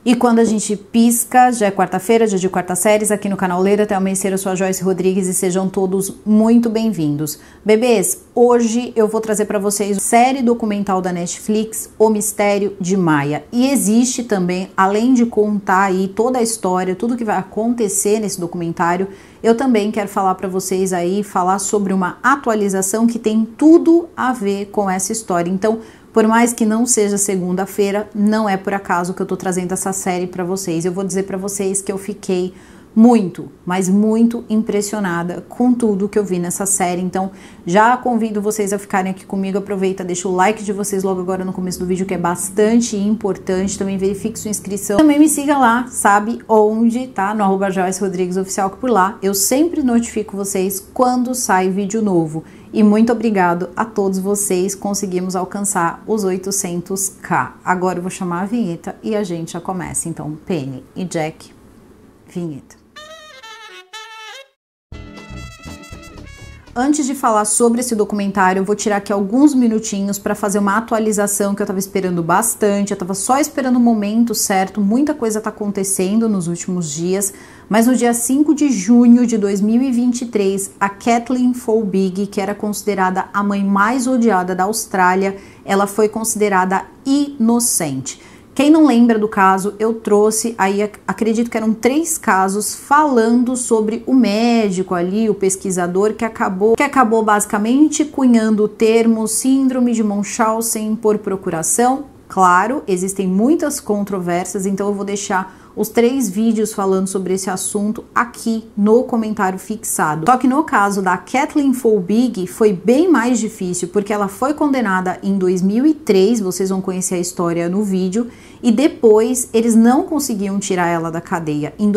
E quando a gente pisca, já é quarta-feira, dia de quarta séries, aqui no canal Ler Até Amanhecer, eu sou a Joyce Rodrigues e sejam todos muito bem-vindos. Bebês, hoje eu vou trazer para vocês a série documental da Netflix, O Mistério de Maya. E existe também, além de contar aí toda a história, tudo que vai acontecer nesse documentário, eu também quero falar para vocês aí, falar sobre uma atualização que tem tudo a ver com essa história. Então, por mais que não seja segunda-feira, não é por acaso que eu tô trazendo essa série para vocês. Eu vou dizer para vocês que eu fiquei muito, mas muito impressionada com tudo que eu vi nessa série. Então, já convido vocês a ficarem aqui comigo. Aproveita, deixa o like de vocês logo agora no começo do vídeo, que é bastante importante. Também verifique sua inscrição. Também me siga lá, sabe onde, tá? No @JoyceRodriguesOficial, que por lá eu sempre notifico vocês quando sai vídeo novo. E muito obrigado a todos vocês, conseguimos alcançar os 800k. Agora eu vou chamar a vinheta e a gente já começa. Então, Penny e Jack, vinheta. Antes de falar sobre esse documentário, eu vou tirar aqui alguns minutinhos para fazer uma atualização que eu estava esperando bastante. Eu estava só esperando o momento certo, muita coisa está acontecendo nos últimos dias. Mas no dia 5 de junho de 2023, a Kathleen Folbigg, que era considerada a mãe mais odiada da Austrália, ela foi considerada inocente. Quem não lembra do caso, eu trouxe aí, acredito que eram 3 casos falando sobre o médico ali, o pesquisador que acabou basicamente cunhando o termo síndrome de Munchausen por procuração. Claro, existem muitas controvérsias, então eu vou deixar os 3 vídeos falando sobre esse assunto aqui no comentário fixado. Só que no caso da Kathleen Folbigg foi bem mais difícil, porque ela foi condenada em 2003, vocês vão conhecer a história no vídeo, e depois eles não conseguiam tirar ela da cadeia. Em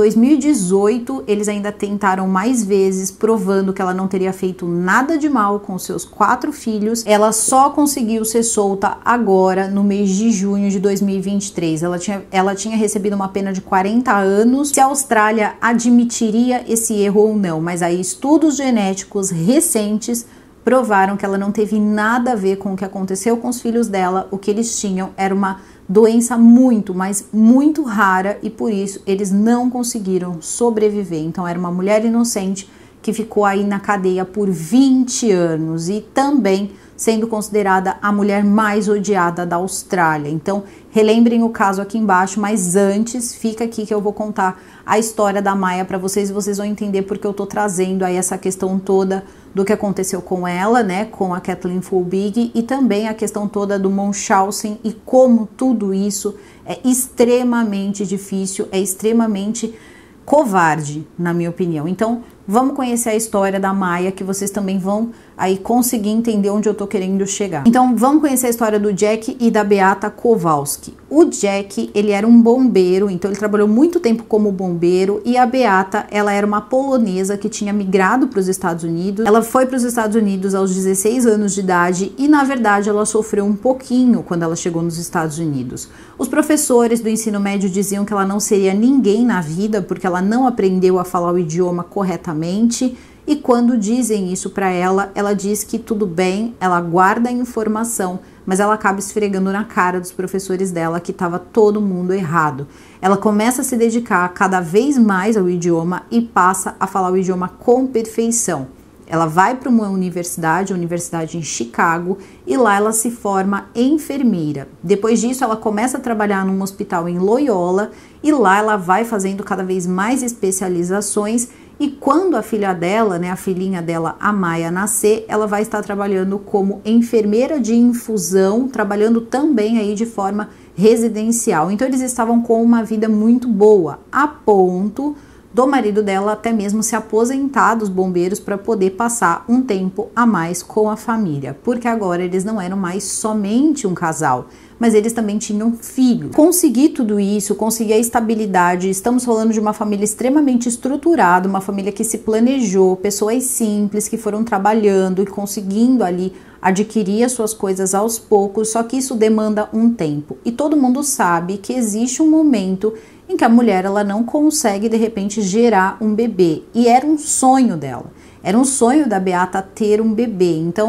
2018, eles ainda tentaram mais vezes, provando que ela não teria feito nada de mal com seus 4 filhos. Ela só conseguiu ser solta agora, no mês de junho de 2023. Ela tinha recebido uma pena de 40 anos, se a Austrália admitiria esse erro ou não, mas aí estudos genéticos recentes provaram que ela não teve nada a ver com o que aconteceu com os filhos dela. O que eles tinham era uma doença muito, mas muito rara, e por isso eles não conseguiram sobreviver. Então era uma mulher inocente que ficou aí na cadeia por 20 anos e também sendo considerada a mulher mais odiada da Austrália. Então, relembrem o caso aqui embaixo, mas antes, fica aqui que eu vou contar a história da Maya para vocês e vocês vão entender porque eu tô trazendo aí essa questão toda do que aconteceu com ela, né, com a Kathleen Folbigg, e também a questão toda do Munchausen e como tudo isso é extremamente difícil, é extremamente covarde, na minha opinião. Então, vamos conhecer a história da Maya, que vocês também vão aí conseguir entender onde eu tô querendo chegar. Então, vamos conhecer a história do Jack e da Beata Kowalski. O Jack, ele era um bombeiro, então ele trabalhou muito tempo como bombeiro, e a Beata, ela era uma polonesa que tinha migrado para os Estados Unidos. Ela foi para os Estados Unidos aos 16 anos de idade e, na verdade, ela sofreu um pouquinho quando ela chegou nos Estados Unidos. Os professores do ensino médio diziam que ela não seria ninguém na vida porque ela não aprendeu a falar o idioma corretamente. E quando dizem isso para ela, ela diz que tudo bem, ela guarda a informação, mas ela acaba esfregando na cara dos professores dela que estava todo mundo errado. Ela começa a se dedicar cada vez mais ao idioma e passa a falar o idioma com perfeição. Ela vai para uma universidade, a universidade em Chicago, e lá ela se forma enfermeira. Depois disso, ela começa a trabalhar num hospital em Loyola, e lá ela vai fazendo cada vez mais especializações. E quando a filha dela, né, a filhinha dela, a Maya, nascer, ela vai estar trabalhando como enfermeira de infusão, trabalhando também aí de forma residencial. Então eles estavam com uma vida muito boa, a ponto do marido dela até mesmo se aposentar dos bombeiros para poder passar um tempo a mais com a família, porque agora eles não eram mais somente um casal, mas eles também tinham filhos. Conseguir tudo isso, conseguir a estabilidade, estamos falando de uma família extremamente estruturada, uma família que se planejou, pessoas simples que foram trabalhando e conseguindo ali adquirir as suas coisas aos poucos, só que isso demanda um tempo. E todo mundo sabe que existe um momento em que a mulher ela não consegue de repente gerar um bebê, e era um sonho dela, era um sonho da Beata ter um bebê. Então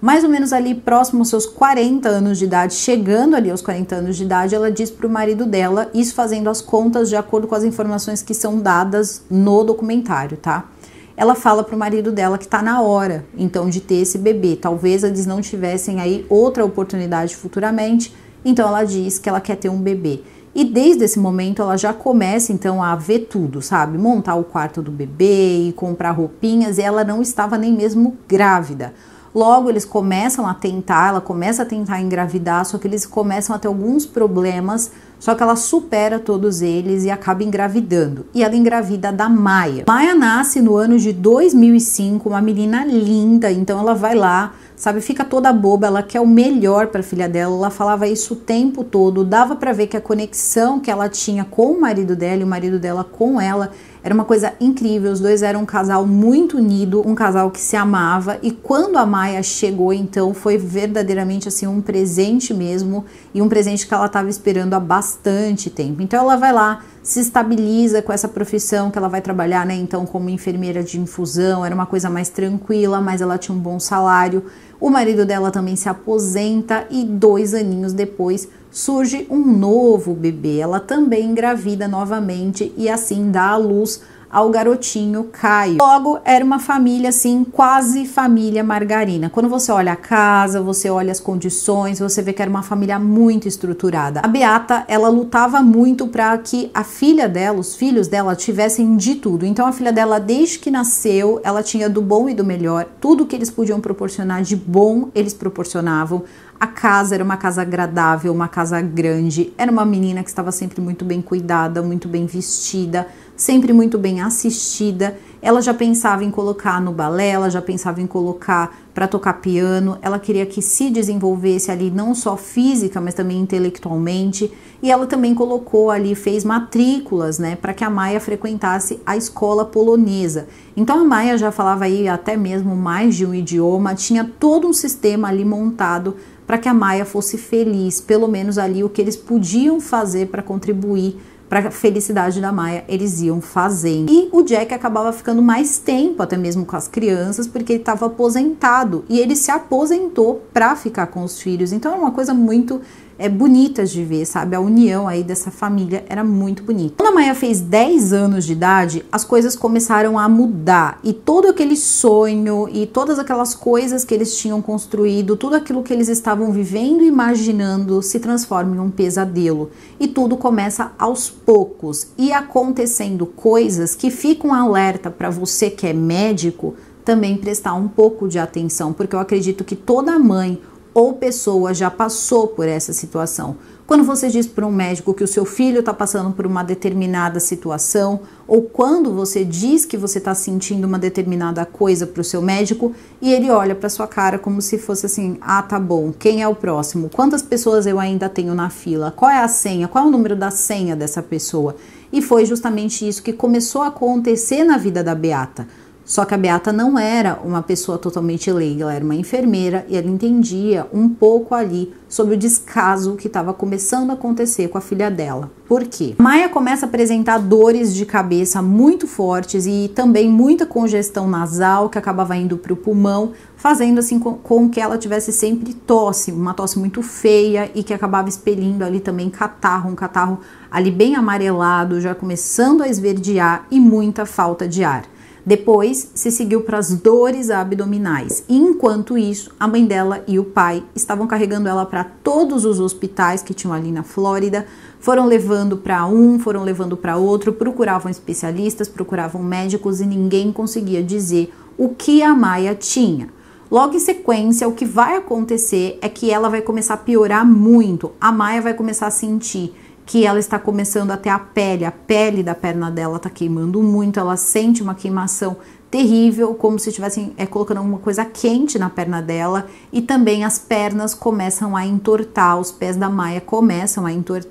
Mais ou menos ali próximo aos seus 40 anos de idade, chegando ali aos 40 anos de idade, ela diz para o marido dela, isso fazendo as contas de acordo com as informações que são dadas no documentário, tá? Ela fala para o marido dela que tá na hora, então, de ter esse bebê. Talvez eles não tivessem aí outra oportunidade futuramente, então ela diz que ela quer ter um bebê. E desde esse momento ela já começa então a ver tudo, sabe? Montar o quarto do bebê e comprar roupinhas, e ela não estava nem mesmo grávida. Logo eles começam a tentar, ela começa a tentar engravidar, só que eles começam a ter alguns problemas, só que ela supera todos eles e acaba engravidando. E ela engravida da Maia. Maia nasce no ano de 2005, uma menina linda, então ela vai lá, sabe, fica toda boba, ela quer o melhor para a filha dela, ela falava isso o tempo todo, dava para ver que a conexão que ela tinha com o marido dela e o marido dela com ela era uma coisa incrível, os dois eram um casal muito unido, um casal que se amava, e quando a Maia chegou, então, foi verdadeiramente assim um presente mesmo, e um presente que ela estava esperando há bastante tempo. Então ela vai lá, se estabiliza com essa profissão que ela vai trabalhar, né, então como enfermeira de infusão, era uma coisa mais tranquila, mas ela tinha um bom salário. O marido dela também se aposenta e 2 aninhos depois surge um novo bebê. Ela também engravida novamente e assim dá à luz ao garotinho Caio. Logo, era uma família assim, quase família margarina. Quando você olha a casa, você olha as condições, você vê que era uma família muito estruturada. A Beata, ela lutava muito para que a filha dela, os filhos dela, tivessem de tudo. Então a filha dela, desde que nasceu, ela tinha do bom e do melhor. Tudo que eles podiam proporcionar de bom, eles proporcionavam. A casa era uma casa agradável, uma casa grande, era uma menina que estava sempre muito bem cuidada, muito bem vestida, sempre muito bem assistida. Ela já pensava em colocar no balé, ela já pensava em colocar para tocar piano, ela queria que se desenvolvesse ali não só física, mas também intelectualmente, e ela também colocou ali, fez matrículas, né, para que a Maia frequentasse a escola polonesa. Então a Maia já falava aí até mesmo mais de um idioma, tinha todo um sistema ali montado para que a Maia fosse feliz, pelo menos ali o que eles podiam fazer para contribuir para a felicidade da Maia, eles iam fazendo. E o Jack acabava ficando mais tempo, até mesmo com as crianças, porque ele estava aposentado, e ele se aposentou para ficar com os filhos. Então é uma coisa muito bonita de ver, sabe? A união aí dessa família era muito bonita. Quando a Maia fez 10 anos de idade, as coisas começaram a mudar, e todo aquele sonho e todas aquelas coisas que eles tinham construído, tudo aquilo que eles estavam vivendo e imaginando se transforma em um pesadelo, e tudo começa aos poucos e acontecendo coisas que ficam alerta para você que é médico também prestar um pouco de atenção, porque eu acredito que toda mãe ou pessoa já passou por essa situação. Quando você diz para um médico que o seu filho está passando por uma determinada situação, ou quando você diz que você está sentindo uma determinada coisa para o seu médico e ele olha para sua cara como se fosse assim: ah, tá bom, quem é o próximo? Quantas pessoas eu ainda tenho na fila? Qual é a senha? Qual é o número da senha dessa pessoa? E foi justamente isso que começou a acontecer na vida da Beata. Só que a Beata não era uma pessoa totalmente leiga, ela era uma enfermeira e ela entendia um pouco ali sobre o descaso que estava começando a acontecer com a filha dela. Por quê? Maia começa a apresentar dores de cabeça muito fortes e também muita congestão nasal que acabava indo para o pulmão, fazendo assim com que ela tivesse sempre tosse, uma tosse muito feia e que acabava expelindo ali também catarro, um catarro ali bem amarelado, já começando a esverdear e muita falta de ar. Depois se seguiu para as dores abdominais. E enquanto isso, a mãe dela e o pai estavam carregando ela para todos os hospitais que tinham ali na Flórida, foram levando para um, foram levando para outro, procuravam especialistas, procuravam médicos e ninguém conseguia dizer o que a Maia tinha. Logo em sequência, o que vai acontecer é que ela vai começar a piorar muito. A Maia vai começar a sentir que ela está começando a ter a pele da perna dela está queimando muito, ela sente uma queimação terrível, como se estivessem colocando alguma coisa quente na perna dela, e também as pernas começam a entortar, os pés da Maia começam a entortar,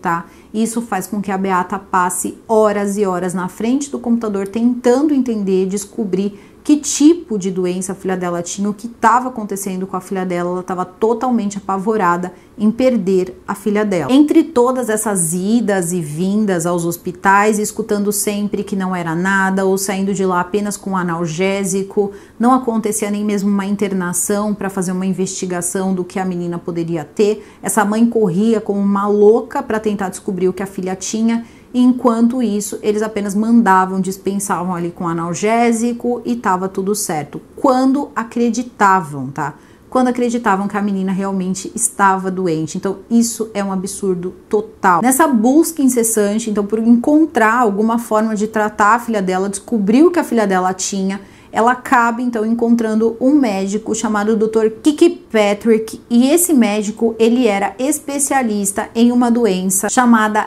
Isso faz com que a Beata passe horas e horas na frente do computador tentando entender, descobrir que tipo de doença a filha dela tinha, o que estava acontecendo com a filha dela. Ela estava totalmente apavorada em perder a filha dela. Entre todas essas idas e vindas aos hospitais, escutando sempre que não era nada, ou saindo de lá apenas com analgésico, não acontecia nem mesmo uma internação para fazer uma investigação do que a menina poderia ter. Essa mãe corria como uma louca para tentar descobrir o que a filha tinha. E enquanto isso, eles apenas mandavam, dispensavam ali com analgésico e tava tudo certo. Quando acreditavam, tá? Quando acreditavam que a menina realmente estava doente. Então, isso é um absurdo total. Nessa busca incessante, então, por encontrar alguma forma de tratar a filha dela, descobrir o que a filha dela tinha, ela acaba então encontrando um médico chamado Dr. Kirkpatrick, e esse médico ele era especialista em uma doença chamada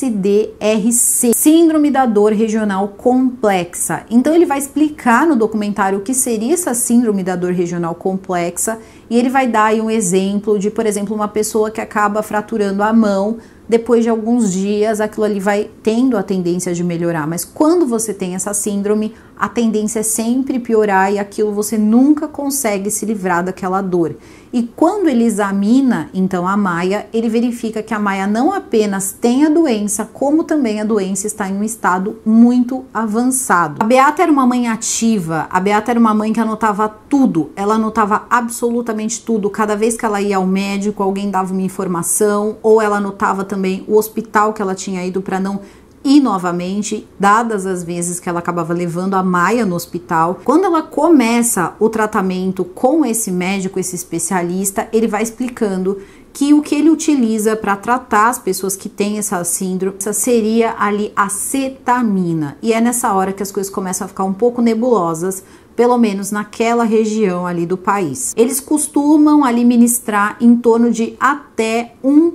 SDRC, Síndrome da Dor Regional Complexa. Então ele vai explicar no documentário o que seria essa Síndrome da Dor Regional Complexa, e ele vai dar aí um exemplo de, por exemplo, uma pessoa que acaba fraturando a mão. Depois de alguns dias, aquilo ali vai tendo a tendência de melhorar, mas quando você tem essa síndrome, a tendência é sempre piorar e aquilo você nunca consegue se livrar daquela dor. E quando ele examina, então, a Maia, ele verifica que a Maia não apenas tem a doença, como também a doença está em um estado muito avançado. A Beata era uma mãe ativa, a Beata era uma mãe que anotava tudo, ela anotava absolutamente tudo. Cada vez que ela ia ao médico, alguém dava uma informação, ou ela anotava também o hospital que ela tinha ido para não ir novamente, dadas as vezes que ela acabava levando a Maia no hospital. Quando ela começa o tratamento com esse médico, esse especialista, ele vai explicando que o que ele utiliza para tratar as pessoas que têm essa síndrome seria ali a cetamina. E é nessa hora que as coisas começam a ficar um pouco nebulosas, pelo menos naquela região ali do país. Eles costumam ali ministrar em torno de até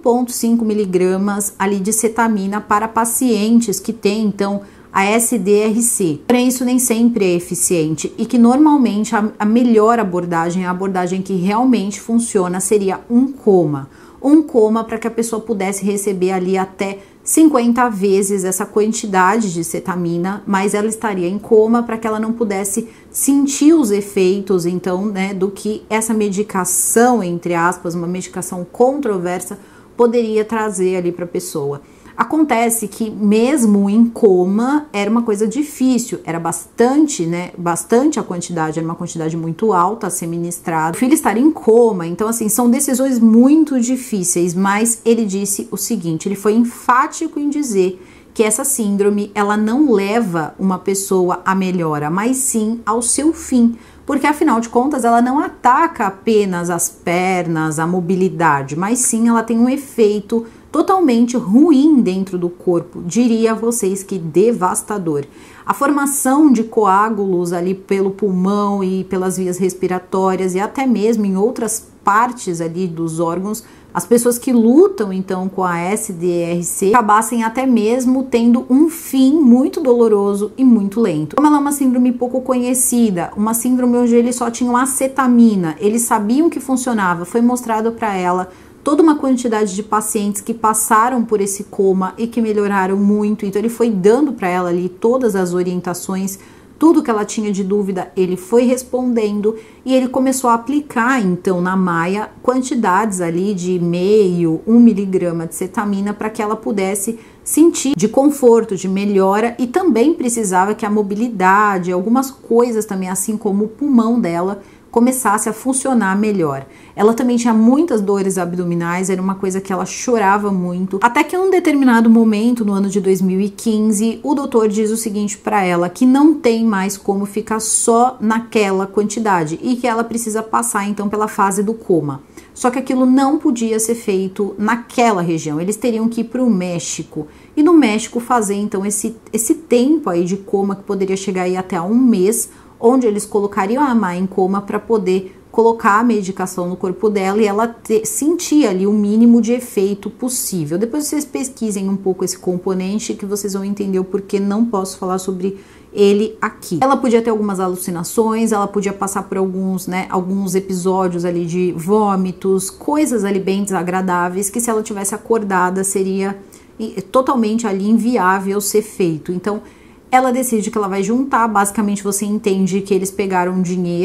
1,5 miligramas ali de cetamina para pacientes que têm então a SDRC. Porém, isso nem sempre é eficiente e que normalmente a melhor abordagem, a abordagem que realmente funciona, seria um coma. Um coma para que a pessoa pudesse receber ali até 50 vezes essa quantidade de cetamina, mas ela estaria em coma para que ela não pudesse sentir os efeitos, então, né, do que essa medicação, entre aspas, uma medicação controversa, poderia trazer ali para a pessoa. Acontece que mesmo em coma era uma coisa difícil, era bastante, né, bastante a quantidade, era uma quantidade muito alta a ser ministrada. O filho estar em coma, então assim, são decisões muito difíceis, mas ele disse o seguinte, ele foi enfático em dizer que essa síndrome, ela não leva uma pessoa à melhora, mas sim ao seu fim, porque afinal de contas ela não ataca apenas as pernas, a mobilidade, mas sim ela tem um efeito totalmente ruim dentro do corpo, diria a vocês que devastador. A formação de coágulos ali pelo pulmão e pelas vias respiratórias e até mesmo em outras partes ali dos órgãos, as pessoas que lutam então com a SDRC acabassem até mesmo tendo um fim muito doloroso e muito lento. Como ela é uma síndrome pouco conhecida, uma síndrome onde eles só tinham acetamina, eles sabiam que funcionava, foi mostrado para ela toda uma quantidade de pacientes que passaram por esse coma e que melhoraram muito, então ele foi dando para ela ali todas as orientações, tudo que ela tinha de dúvida, ele foi respondendo e ele começou a aplicar então na Maia quantidades ali de 0,5, 1 miligrama de cetamina para que ela pudesse sentir de conforto, de melhora, e também precisava que a mobilidade, algumas coisas também, assim como o pulmão dela, começasse a funcionar melhor. Ela também tinha muitas dores abdominais, era uma coisa que ela chorava muito, até que em um determinado momento, no ano de 2015, o doutor diz o seguinte para ela, que não tem mais como ficar só naquela quantidade e que ela precisa passar então pela fase do coma. Só que aquilo não podia ser feito naquela região, eles teriam que ir para o México, e no México fazer então esse tempo aí de coma que poderia chegar aí até 1 mês, onde eles colocariam a Maia em coma para poder colocar a medicação no corpo dela e ela sentir ali o mínimo de efeito possível. Depois vocês pesquisem um pouco esse componente que vocês vão entender o porquê não posso falar sobre ele aqui. Ela podia ter algumas alucinações, ela podia passar por alguns episódios ali de vômitos, coisas ali bem desagradáveis que se ela tivesse acordada seria totalmente ali inviável ser feito. Então, ela decide que ela vai juntar, basicamente você entende que eles pegaram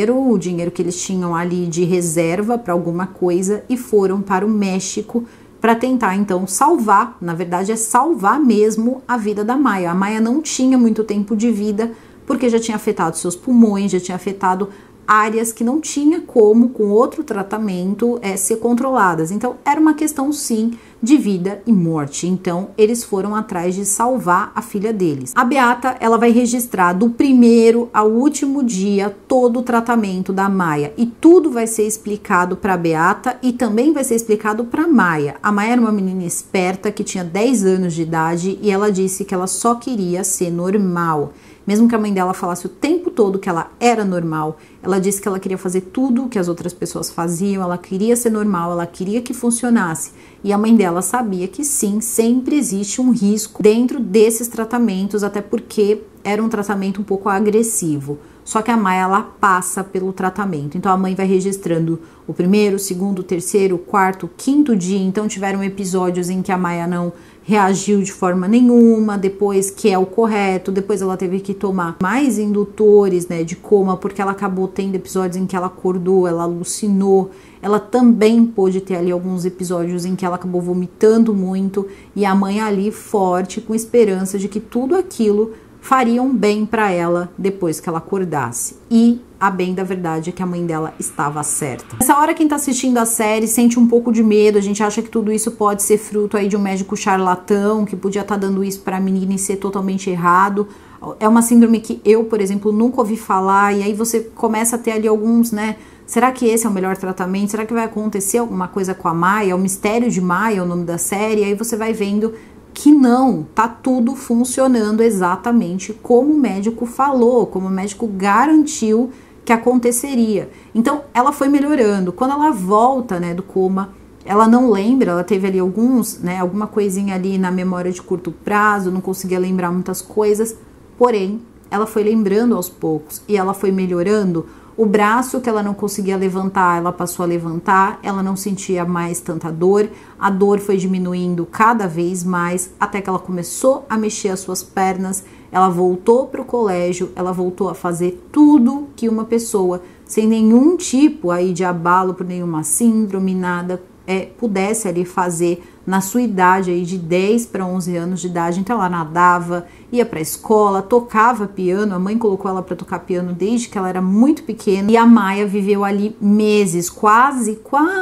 o dinheiro que eles tinham ali de reserva para alguma coisa e foram para o México para tentar então salvar, na verdade é salvar mesmo a vida da Maia. A Maia não tinha muito tempo de vida porque já tinha afetado seus pulmões, já tinha afetado áreas que não tinha como, com outro tratamento, ser controladas. Então, era uma questão, sim, de vida e morte. Então, eles foram atrás de salvar a filha deles. A Beata, ela vai registrar do primeiro ao último dia todo o tratamento da Maia. E tudo vai ser explicado para a Beata e também vai ser explicado para a Maia. A Maia era uma menina esperta que tinha 10 anos de idade e ela disse que ela só queria ser normal. Mesmo que a mãe dela falasse o tempo todo que ela era normal, ela disse que ela queria fazer tudo o que as outras pessoas faziam, ela queria ser normal, ela queria que funcionasse. E a mãe dela sabia que sim, sempre existe um risco dentro desses tratamentos, até porque era um tratamento um pouco agressivo. Só que a Maia, ela passa pelo tratamento. Então a mãe vai registrando o primeiro, o segundo, o terceiro, o quarto, o quinto dia. Então tiveram episódios em que a Maia não reagiu de forma nenhuma, depois que é o correto, depois ela teve que tomar mais indutores, né, de coma, porque ela acabou tendo episódios em que ela acordou, ela alucinou, ela também pôde ter ali alguns episódios em que ela acabou vomitando muito, e a mãe ali forte, com esperança de que tudo aquilo fariam bem para ela depois que ela acordasse. E a bem da verdade é que a mãe dela estava certa. Nessa hora, quem tá assistindo a série sente um pouco de medo, a gente acha que tudo isso pode ser fruto aí de um médico charlatão, que podia estar dando isso pra menina e ser totalmente errado. É uma síndrome que eu, por exemplo, nunca ouvi falar, e aí você começa a ter ali alguns, né, será que esse é o melhor tratamento? Será que vai acontecer alguma coisa com a Maia? O Mistério de Maia é o nome da série, e aí você vai vendo que não, tá tudo funcionando exatamente como o médico falou, como o médico garantiu que aconteceria. Então, ela foi melhorando. Quando ela volta, né, do coma, ela não lembra, ela teve ali alguma coisinha ali na memória de curto prazo, não conseguia lembrar muitas coisas, porém, ela foi lembrando aos poucos e ela foi melhorando. O braço que ela não conseguia levantar, ela passou a levantar, ela não sentia mais tanta dor, a dor foi diminuindo cada vez mais, até que ela começou a mexer as suas pernas, ela voltou para o colégio, ela voltou a fazer tudo que uma pessoa, sem nenhum tipo aí de abalo por nenhuma síndrome, nada, pudesse ali fazer na sua idade aí de 10 para 11 anos de idade. Então ela nadava, ia para a escola, tocava piano, a mãe colocou ela para tocar piano desde que ela era muito pequena, e a Maia viveu ali meses, quase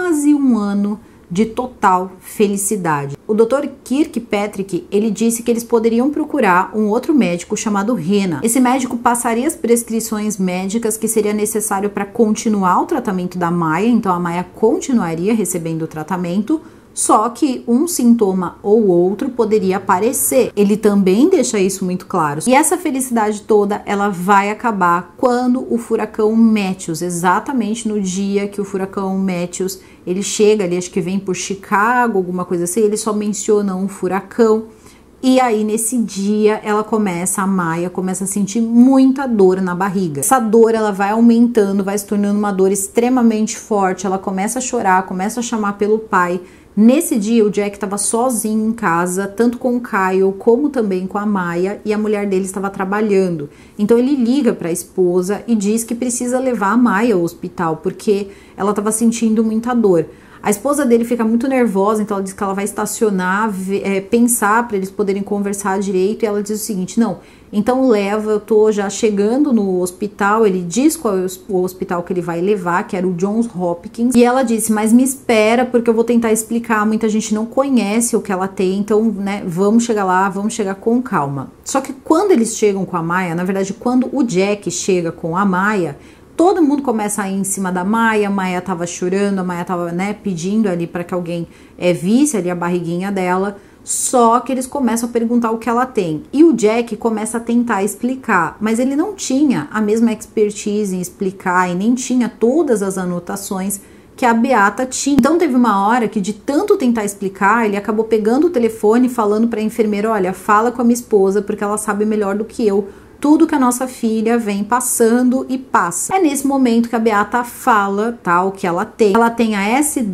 um ano de total felicidade. O Dr. Kirkpatrick, ele disse que eles poderiam procurar um outro médico chamado Rena. Esse médico passaria as prescrições médicas que seria necessário para continuar o tratamento da Maia, então a Maia continuaria recebendo o tratamento, só que um sintoma ou outro poderia aparecer. Ele também deixa isso muito claro. E essa felicidade toda, ela vai acabar quando o furacão Matthews, exatamente no dia que o furacão Matthews, ele chega ali, acho que vem por Chicago, alguma coisa assim, ele só menciona um furacão. E aí, nesse dia, a Maia começa a sentir muita dor na barriga. Essa dor, ela vai aumentando, vai se tornando uma dor extremamente forte, ela começa a chorar, começa a chamar pelo pai. Nesse dia, o Jack estava sozinho em casa, tanto com o Kyle como também com a Maia, e a mulher dele estava trabalhando. Então ele liga para a esposa e diz que precisa levar a Maia ao hospital, porque ela estava sentindo muita dor. A esposa dele fica muito nervosa, então ela diz que ela vai estacionar, pensar para eles poderem conversar direito, e ela diz o seguinte: não, então leva, eu tô já chegando no hospital. Ele diz qual é o hospital que ele vai levar, que era o Johns Hopkins, e ela disse, mas me espera porque eu vou tentar explicar, muita gente não conhece o que ela tem, então, né, vamos chegar lá, vamos chegar com calma. Só que quando eles chegam com a Maia, na verdade, quando o Jack chega com a Maia, todo mundo começa a ir em cima da Maia. A Maia tava chorando, a Maia tava, né, pedindo ali para que alguém visse ali a barriguinha dela. Só que eles começam a perguntar o que ela tem. E o Jack começa a tentar explicar, mas ele não tinha a mesma expertise em explicar e nem tinha todas as anotações que a Beata tinha. Então teve uma hora que, de tanto tentar explicar, ele acabou pegando o telefone e falando para a enfermeira: olha, fala com a minha esposa porque ela sabe melhor do que eu tudo que a nossa filha vem passando e passa. É nesse momento que a Beata fala, tá, o que ela tem a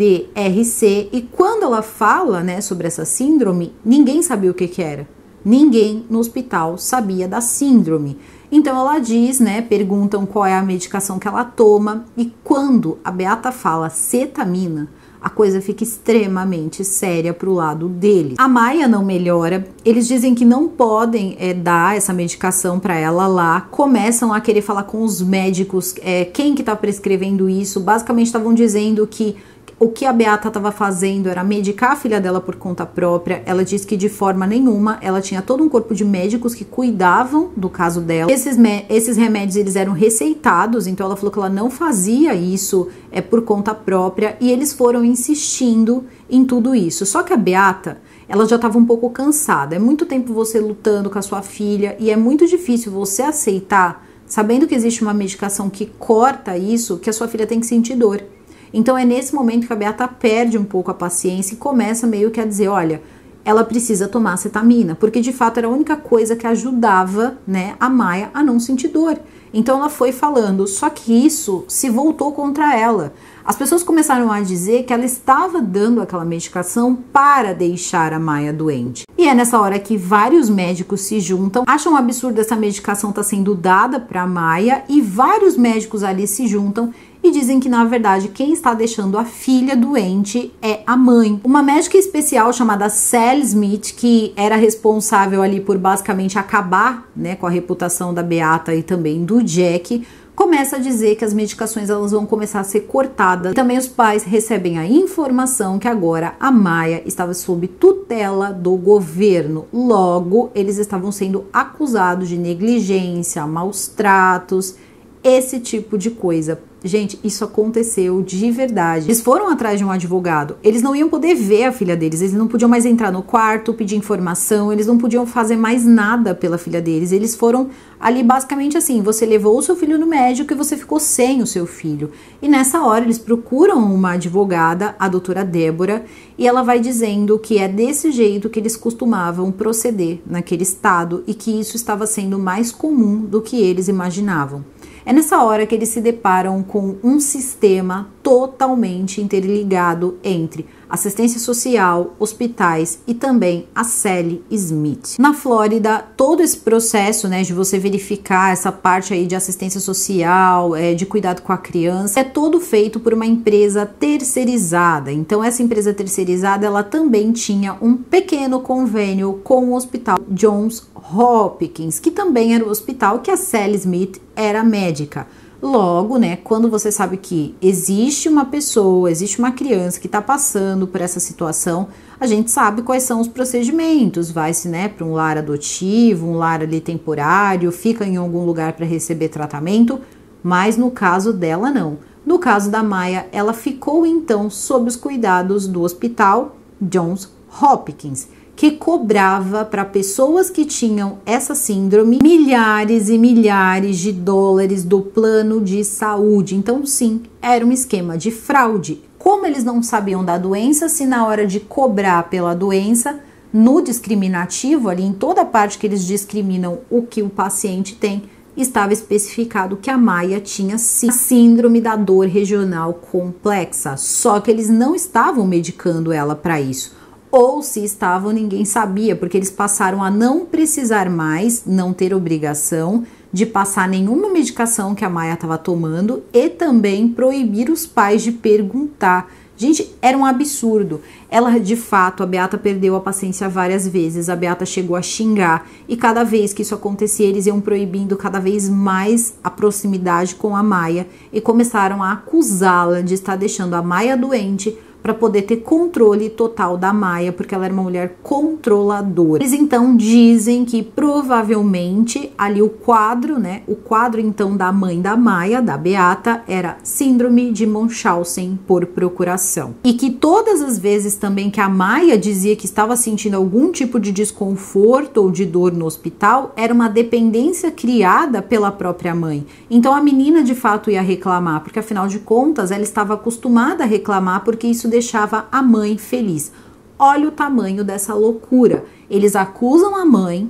SDRC, e quando ela fala, né, sobre essa síndrome, ninguém sabia o que era. Ninguém no hospital sabia da síndrome. Então ela diz, né, perguntam qual é a medicação que ela toma, e quando a Beata fala cetamina, a coisa fica extremamente séria pro lado deles. A Maia não melhora, eles dizem que não podem dar essa medicação para ela lá, começam a querer falar com os médicos, quem que tá prescrevendo isso, basicamente estavam dizendo que o que a Beata estava fazendo era medicar a filha dela por conta própria. Ela disse que de forma nenhuma, ela tinha todo um corpo de médicos que cuidavam do caso dela. Esses remédios, eles eram receitados, então ela falou que ela não fazia isso por conta própria, e eles foram insistindo em tudo isso. Só que a Beata, ela já estava um pouco cansada. É muito tempo você lutando com a sua filha, e é muito difícil você aceitar, sabendo que existe uma medicação que corta isso, que a sua filha tem que sentir dor. Então é nesse momento que a Beata perde um pouco a paciência e começa meio que a dizer, olha, ela precisa tomar cetamina, porque de fato era a única coisa que ajudava, né, a Maia a não sentir dor. Então ela foi falando, só que isso se voltou contra ela. As pessoas começaram a dizer que ela estava dando aquela medicação para deixar a Maia doente. E é nessa hora que vários médicos se juntam, acham um absurdo essa medicação estar sendo dada para a Maia, e vários médicos ali se juntam e dizem que, na verdade, quem está deixando a filha doente é a mãe. Uma médica especial chamada Sally Smith, que era responsável ali por basicamente acabar, né, com a reputação da Beata e também do Jack, começa a dizer que as medicações elas vão começar a ser cortadas. Também os pais recebem a informação que agora a Maia estava sob tutela do governo. Logo, eles estavam sendo acusados de negligência, maus tratos, esse tipo de coisa. Gente, isso aconteceu de verdade. Eles foram atrás de um advogado. Eles não iam poder ver a filha deles. Eles não podiam mais entrar no quarto, pedir informação. Eles não podiam fazer mais nada pela filha deles. Eles foram ali basicamente assim, você levou o seu filho no médico e você ficou sem o seu filho. E nessa hora eles procuram uma advogada, a doutora Débora, e ela vai dizendo que é desse jeito que eles costumavam proceder naquele estado e que isso estava sendo mais comum do que eles imaginavam. É nessa hora que eles se deparam com um sistema totalmente interligado entre assistência social, hospitais e também a Sally Smith. Na Flórida, todo esse processo, né, de você verificar essa parte aí de assistência social, de cuidado com a criança, é todo feito por uma empresa terceirizada. Então essa empresa terceirizada, ela também tinha um pequeno convênio com o Hospital Johns Hopkins, que também era o hospital que a Sally Smith era médica. Logo, né, quando você sabe que existe uma pessoa, existe uma criança que está passando por essa situação, a gente sabe quais são os procedimentos. Vai-se, né, para um lar adotivo, um lar ali temporário, fica em algum lugar para receber tratamento, mas no caso dela não. No caso da Maia, ela ficou então sob os cuidados do Hospital Johns Hopkins, que cobrava para pessoas que tinham essa síndrome milhares e milhares de dólares do plano de saúde. Então, sim, era um esquema de fraude. Como eles não sabiam da doença, se na hora de cobrar pela doença, no discriminativo, ali em toda a parte que eles discriminam o que o paciente tem, estava especificado que a Maia tinha síndrome da dor regional complexa. Só que eles não estavam medicando ela para isso. Ou se estavam, ninguém sabia, porque eles passaram a não precisar mais, não ter obrigação de passar nenhuma medicação que a Maia estava tomando e também proibir os pais de perguntar. Gente, era um absurdo. Ela, de fato, a Beata perdeu a paciência várias vezes, a Beata chegou a xingar e cada vez que isso acontecia, eles iam proibindo cada vez mais a proximidade com a Maia e começaram a acusá-la de estar deixando a Maia doente para poder ter controle total da Maia, porque ela era uma mulher controladora. Eles então dizem que provavelmente ali o quadro, né, o quadro então da mãe da Maia, da Beata, era síndrome de Munchausen por procuração. E que todas as vezes também que a Maia dizia que estava sentindo algum tipo de desconforto ou de dor no hospital, era uma dependência criada pela própria mãe. Então a menina de fato ia reclamar, porque afinal de contas ela estava acostumada a reclamar, porque isso deixava a mãe feliz. Olha o tamanho dessa loucura. Eles acusam a mãe,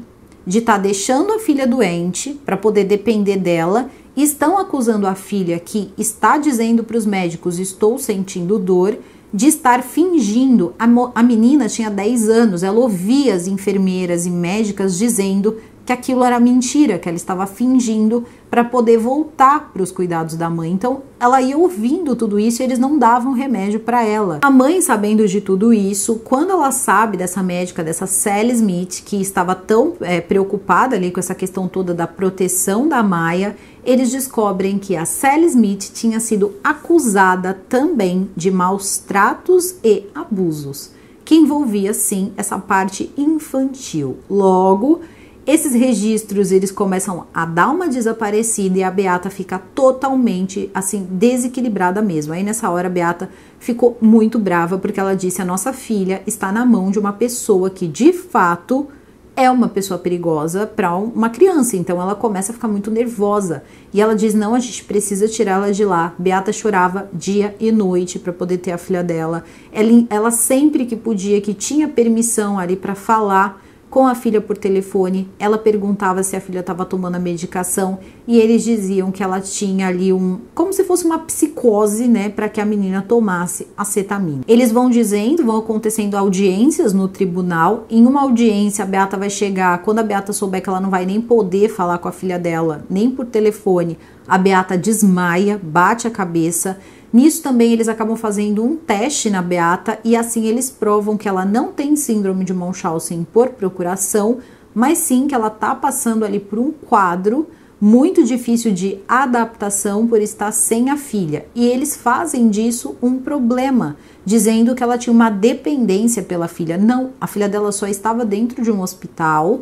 de estar deixando a filha doente para poder depender dela. Estão acusando a filha, que está dizendo para os médicos: estou sentindo dor, de estar fingindo. A menina tinha 10 anos, ela ouvia as enfermeiras e médicas dizendo que aquilo era mentira, que ela estava fingindo para poder voltar para os cuidados da mãe. Então, ela ia ouvindo tudo isso e eles não davam remédio para ela. A mãe, sabendo de tudo isso, quando ela sabe dessa médica, dessa Sally Smith, que estava tão preocupada ali com essa questão toda da proteção da Maya, eles descobrem que a Sally Smith tinha sido acusada também de maus tratos e abusos, que envolvia, sim, essa parte infantil. Logo, esses registros, eles começam a dar uma desaparecida e a Beata fica totalmente, assim, desequilibrada mesmo. Aí, nessa hora, a Beata ficou muito brava, porque ela disse: a nossa filha está na mão de uma pessoa que, de fato, é uma pessoa perigosa para uma criança. Então, ela começa a ficar muito nervosa. E ela diz: não, a gente precisa tirá-la de lá. Beata chorava dia e noite para poder ter a filha dela. Ela sempre que podia, que tinha permissão ali para falar com a filha por telefone, ela perguntava se a filha estava tomando a medicação e eles diziam que ela tinha ali como se fosse uma psicose, né, para que a menina tomasse acetamina. Eles vão acontecendo audiências no tribunal. Em uma audiência, a Beata vai chegar, quando a Beata souber que ela não vai nem poder falar com a filha dela, nem por telefone, a Beata desmaia, bate a cabeça. Nisso também eles acabam fazendo um teste na Beata e assim eles provam que ela não tem síndrome de Munchausen por procuração, mas sim que ela tá passando ali por um quadro muito difícil de adaptação por estar sem a filha. E eles fazem disso um problema, dizendo que ela tinha uma dependência pela filha. Não, a filha dela só estava dentro de um hospital,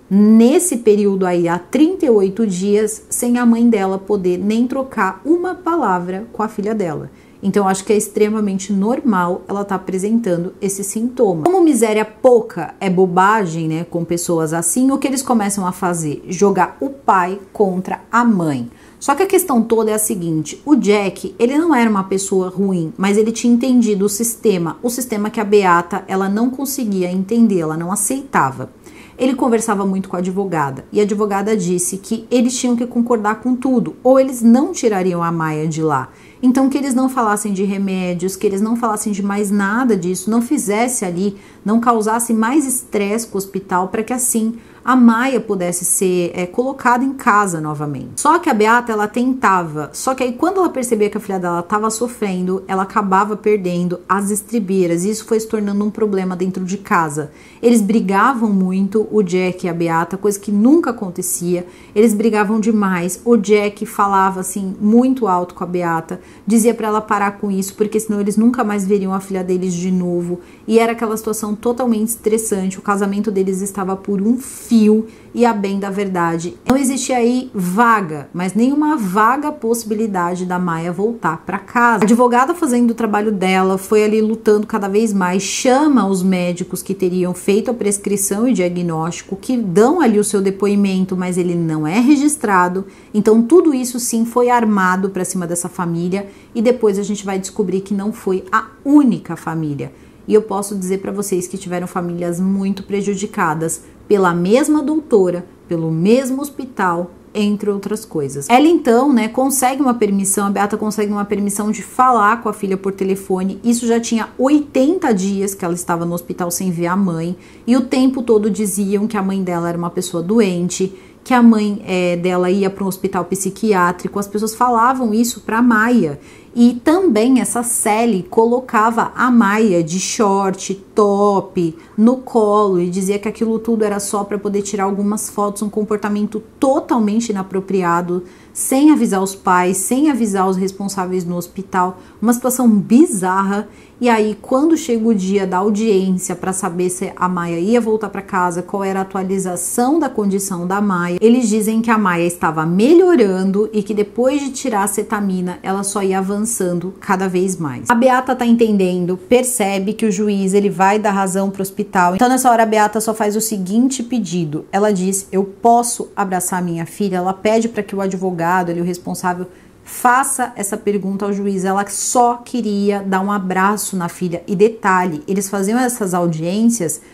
nesse período aí, há 38 dias, sem a mãe dela poder nem trocar uma palavra com a filha dela. Então, acho que é extremamente normal ela estar apresentando esse sintoma. Como miséria pouca é bobagem, né, com pessoas assim, o que eles começam a fazer? Jogar o pai contra a mãe. Só que a questão toda é a seguinte: o Jack, ele não era uma pessoa ruim, mas ele tinha entendido o sistema que a Beata, ela não conseguia entender, ela não aceitava. Ele conversava muito com a advogada e a advogada disse que eles tinham que concordar com tudo, ou eles não tirariam a Maya de lá. Então, que eles não falassem de remédios, que eles não falassem de mais nada disso, não fizesse ali, não causasse mais estresse com o hospital, para que assim a Maya pudesse ser colocada em casa novamente. Só que a Beata, ela tentava, só que aí quando ela percebia que a filha dela estava sofrendo, ela acabava perdendo as estribeiras, e isso foi se tornando um problema dentro de casa. Eles brigavam muito, o Jack e a Beata, coisa que nunca acontecia, eles brigavam demais. O Jack falava assim muito alto com a Beata, dizia para ela parar com isso, porque senão eles nunca mais veriam a filha deles de novo, e era aquela situação totalmente estressante. O casamento deles estava por um fio, e a bem da verdade, não existia aí vaga, mas nenhuma vaga possibilidade da Maya voltar para casa. A advogada, fazendo o trabalho dela, foi ali lutando cada vez mais, chama os médicos que teriam feito a prescrição e diagnóstico, que dão ali o seu depoimento, mas ele não é registrado. Então tudo isso sim foi armado para cima dessa família, e depois a gente vai descobrir que não foi a única família. E eu posso dizer para vocês que tiveram famílias muito prejudicadas pela mesma doutora, pelo mesmo hospital, entre outras coisas. Ela então, né, consegue uma permissão, a Beata consegue uma permissão de falar com a filha por telefone. Isso já tinha 80 dias que ela estava no hospital sem ver a mãe, e o tempo todo diziam que a mãe dela era uma pessoa doente, que a mãe dela ia para um hospital psiquiátrico. As pessoas falavam isso para a Maya. E também essa Sally colocava a Maya de short, top, no colo, e dizia que aquilo tudo era só para poder tirar algumas fotos, um comportamento totalmente inapropriado, sem avisar os pais, sem avisar os responsáveis no hospital, uma situação bizarra. E aí, quando chega o dia da audiência para saber se a Maya ia voltar para casa, qual era a atualização da condição da Maya, eles dizem que a Maya estava melhorando e que depois de tirar a acetamina, ela só ia avançando cada vez mais. A Beata tá entendendo, percebe que o juiz, ele vai dar razão pro hospital. Então, nessa hora, a Beata só faz o seguinte pedido. Ela diz: eu posso abraçar a minha filha? Ela pede para que o advogado, o responsável, faça essa pergunta ao juiz. Ela só queria dar um abraço na filha. E detalhe, eles faziam essas audiências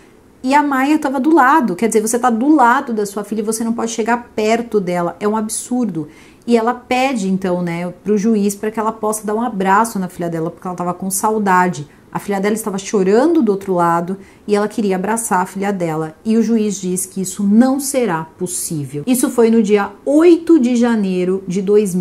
e a Maia estava do lado. Quer dizer, você está do lado da sua filha e você não pode chegar perto dela. É um absurdo. E ela pede, então, né, para o juiz para que ela possa dar um abraço na filha dela, porque ela estava com saudade. A filha dela estava chorando do outro lado e ela queria abraçar a filha dela. E o juiz diz que isso não será possível. Isso foi no dia 8 de janeiro de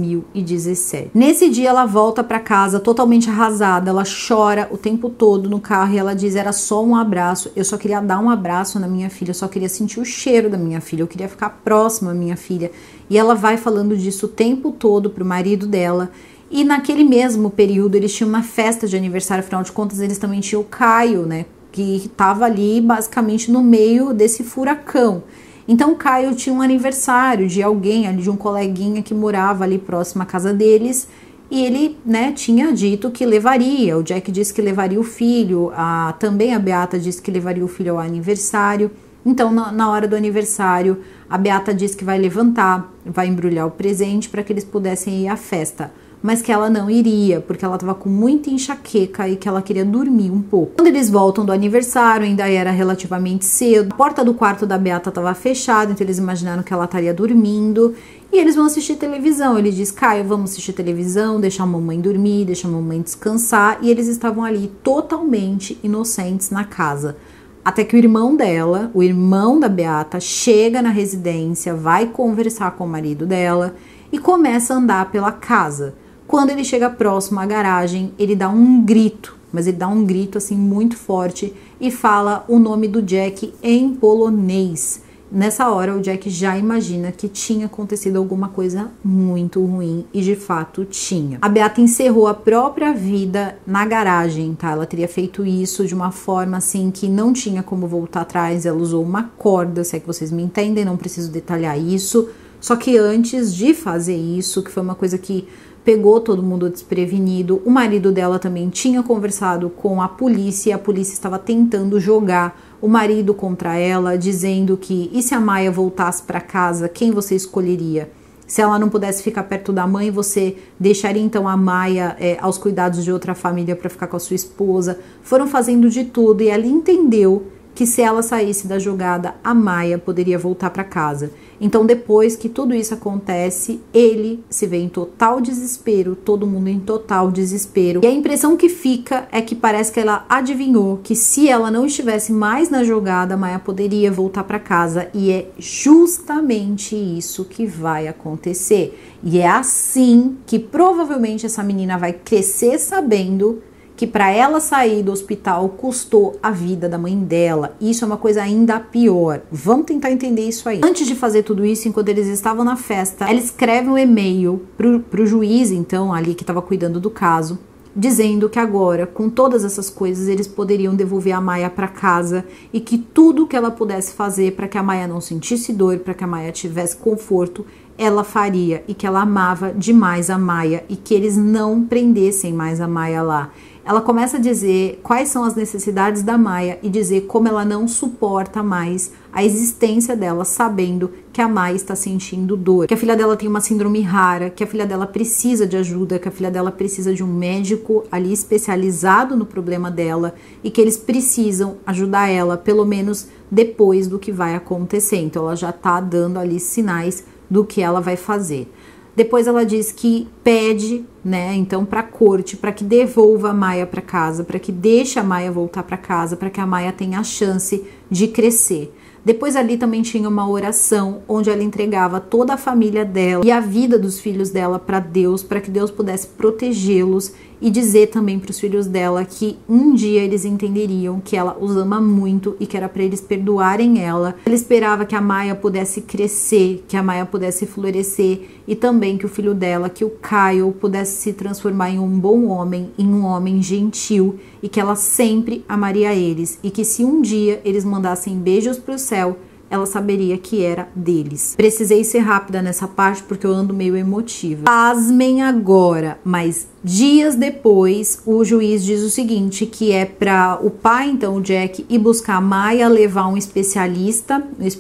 2017. Nesse dia ela volta para casa totalmente arrasada, ela chora o tempo todo no carro e ela diz: era só um abraço, eu só queria dar um abraço na minha filha, eu só queria sentir o cheiro da minha filha, eu queria ficar próxima à minha filha. E ela vai falando disso o tempo todo pro marido dela. E naquele mesmo período eles tinham uma festa de aniversário, afinal de contas eles também tinham o Caio, né, que estava ali basicamente no meio desse furacão. Então o Caio tinha um aniversário de alguém ali, de um coleguinha que morava ali próximo à casa deles, e ele, né, tinha dito que levaria, o Jack disse que levaria o filho, também a Beata disse que levaria o filho ao aniversário. Então na hora do aniversário a Beata disse que vai levantar, vai embrulhar o presente para que eles pudessem ir à festa, mas que ela não iria, porque ela estava com muita enxaqueca e que ela queria dormir um pouco. Quando eles voltam do aniversário, ainda era relativamente cedo, a porta do quarto da Beata estava fechada, então eles imaginaram que ela estaria dormindo, e eles vão assistir televisão. Ele diz: Caio, vamos assistir televisão, deixar a mamãe dormir, deixar a mamãe descansar, e eles estavam ali totalmente inocentes na casa. Até que o irmão dela, o irmão da Beata, chega na residência, vai conversar com o marido dela e começa a andar pela casa. Quando ele chega próximo à garagem, ele dá um grito, mas ele dá um grito assim muito forte e fala o nome do Jack em polonês. Nessa hora o Jack já imagina que tinha acontecido alguma coisa muito ruim, e de fato tinha. A Beata encerrou a própria vida na garagem, tá? Ela teria feito isso de uma forma assim que não tinha como voltar atrás. Ela usou uma corda, se é que vocês me entendem, não preciso detalhar isso. Só que antes de fazer isso, que foi uma coisa que pegou todo mundo desprevenido, o marido dela também tinha conversado com a polícia, e a polícia estava tentando jogar o marido contra ela, dizendo que, e se a Maia voltasse para casa, quem você escolheria? Se ela não pudesse ficar perto da mãe, você deixaria então a Maia aos cuidados de outra família para ficar com a sua esposa? Foram fazendo de tudo e ela entendeu que se ela saísse da jogada, a Maia poderia voltar para casa. Então, depois que tudo isso acontece, ele se vê em total desespero, todo mundo em total desespero. E a impressão que fica é que parece que ela adivinhou que se ela não estivesse mais na jogada, a Maia poderia voltar para casa. E é justamente isso que vai acontecer. E é assim que provavelmente essa menina vai crescer sabendo que para ela sair do hospital custou a vida da mãe dela. Isso é uma coisa ainda pior. Vamos tentar entender isso aí. Antes de fazer tudo isso, enquanto eles estavam na festa, ela escreve um e-mail pro juiz, então, ali que estava cuidando do caso, dizendo que agora, com todas essas coisas, eles poderiam devolver a Maia para casa e que tudo que ela pudesse fazer para que a Maia não sentisse dor, para que a Maia tivesse conforto, ela faria, e que ela amava demais a Maia e que eles não prendessem mais a Maia lá. Ela começa a dizer quais são as necessidades da Maia e dizer como ela não suporta mais a existência dela, sabendo que a Maia está sentindo dor, que a filha dela tem uma síndrome rara, que a filha dela precisa de ajuda, que a filha dela precisa de um médico ali especializado no problema dela e que eles precisam ajudar ela, pelo menos depois do que vai acontecer. Então ela já tá dando ali sinais do que ela vai fazer. Depois ela diz que pede, né, então para a corte, para que devolva a Maia para casa, para que deixe a Maia voltar para casa, para que a Maia tenha a chance de crescer. Depois ali também tinha uma oração onde ela entregava toda a família dela e a vida dos filhos dela para Deus, para que Deus pudesse protegê-los, e dizer também para os filhos dela que um dia eles entenderiam que ela os ama muito e que era para eles perdoarem ela. Ela esperava que a Maia pudesse crescer, que a Maia pudesse florescer, e também que o filho dela, que o Caio, pudesse se transformar em um bom homem, em um homem gentil, e que ela sempre amaria eles, e que se um dia eles mandassem beijos para o céu, ela saberia que era deles. Precisei ser rápida nessa parte porque eu ando meio emotiva. Pasmem agora, mas dias depois o juiz diz o seguinte, que é para o pai, então o Jack, ir buscar a Maia, levar um especialista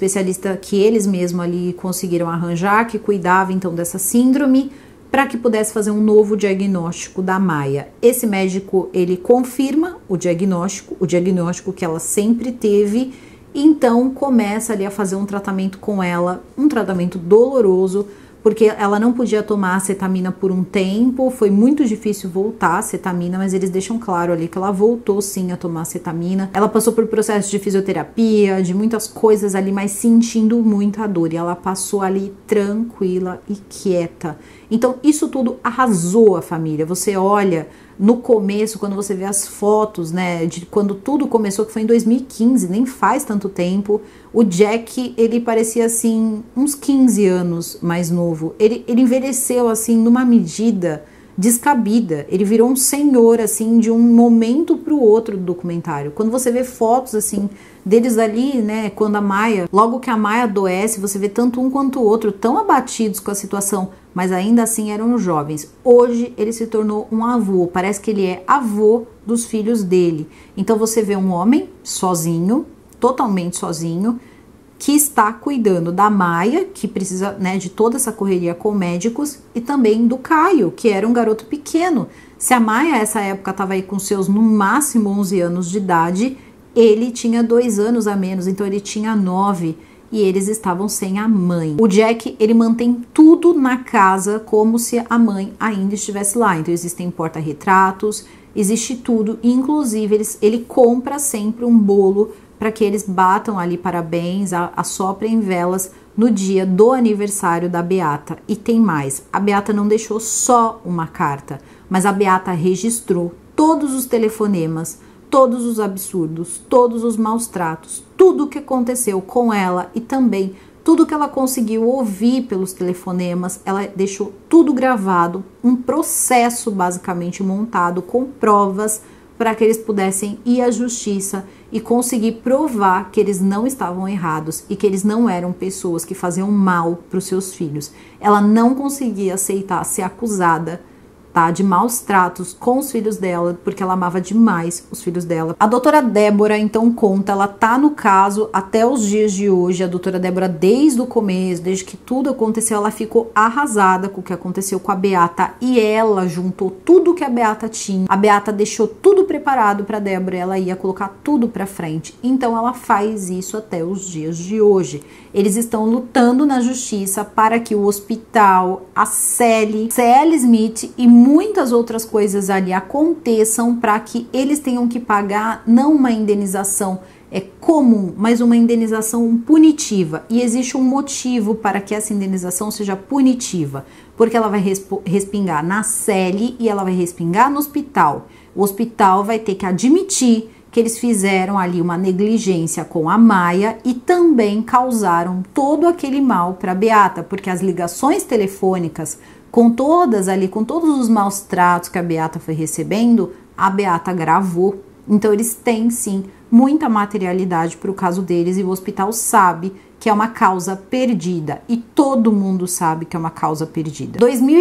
que eles mesmos ali conseguiram arranjar, que cuidava então dessa síndrome, para que pudesse fazer um novo diagnóstico da Maia. Esse médico, ele confirma o diagnóstico que ela sempre teve, Então começa ali a fazer um tratamento com ela, um tratamento doloroso, porque ela não podia tomar acetamina por um tempo, foi muito difícil voltar a acetamina, mas eles deixam claro ali que ela voltou sim a tomar acetamina. Ela passou por processo de fisioterapia, de muitas coisas ali, mas sentindo muita dor, e ela passou ali tranquila e quieta. Então isso tudo arrasou a família. Você olha no começo, quando você vê as fotos, né, de quando tudo começou, que foi em 2015, nem faz tanto tempo, o Jack, ele parecia assim, uns 15 anos mais novo. Ele envelheceu assim, numa medida descabida. Ele virou um senhor, assim, de um momento para o outro do documentário. Quando você vê fotos, assim, deles ali, né, quando a Maia, logo que a Maia adoece, você vê tanto um quanto o outro tão abatidos com a situação, mas ainda assim eram jovens. Hoje ele se tornou um avô, parece que ele é avô dos filhos dele. Então você vê um homem sozinho, totalmente sozinho, que está cuidando da Maia, que precisa, né, de toda essa correria com médicos, e também do Caio, que era um garoto pequeno. Se a Maia, essa época, estava aí com seus, no máximo, 11 anos de idade, ele tinha 2 anos a menos, então ele tinha 9, e eles estavam sem a mãe. O Jack, ele mantém tudo na casa como se a mãe ainda estivesse lá. Então existem porta-retratos, existe tudo, inclusive ele compra sempre um bolo para que eles batam ali parabéns, assoprem velas no dia do aniversário da Beata. E tem mais, a Beata não deixou só uma carta, mas a Beata registrou todos os telefonemas, todos os absurdos, todos os maus tratos, tudo o que aconteceu com ela e também tudo que ela conseguiu ouvir pelos telefonemas. Ela deixou tudo gravado, um processo basicamente montado com provas para que eles pudessem ir à justiça e conseguir provar que eles não estavam errados e que eles não eram pessoas que faziam mal para os seus filhos. Ela não conseguia aceitar ser acusada, tá, de maus tratos com os filhos dela, porque ela amava demais os filhos dela. A doutora Débora, então, conta, ela tá no caso até os dias de hoje. A doutora Débora, desde o começo, desde que tudo aconteceu, ela ficou arrasada com o que aconteceu com a Beata, e ela juntou tudo que a Beata tinha. A Beata deixou tudo preparado para Débora, ela ia colocar tudo para frente. Então ela faz isso até os dias de hoje. Eles estão lutando na justiça para que o hospital, a Sally Smith e muitas outras coisas ali aconteçam, para que eles tenham que pagar não uma indenização comum, mas uma indenização punitiva. E existe um motivo para que essa indenização seja punitiva, porque ela vai respingar na Sally e ela vai respingar no hospital. O hospital vai ter que admitir que eles fizeram ali uma negligência com a Maia e também causaram todo aquele mal para a Beata, porque as ligações telefônicas, com todas ali, com todos os maus tratos que a Beata foi recebendo, a Beata gravou. Então eles têm sim muita materialidade para o caso deles, e o hospital sabe que é uma causa perdida, e todo mundo sabe que é uma causa perdida.